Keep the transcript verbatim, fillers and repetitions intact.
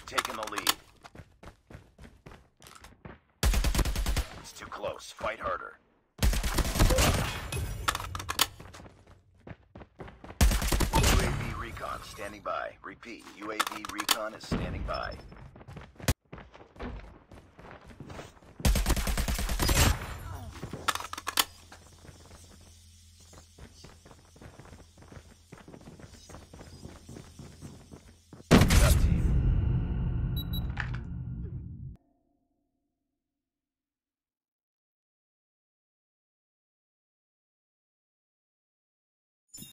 taken the lead. It's too close. Fight harder. U A V recon standing by. Repeat, U A V recon is standing by.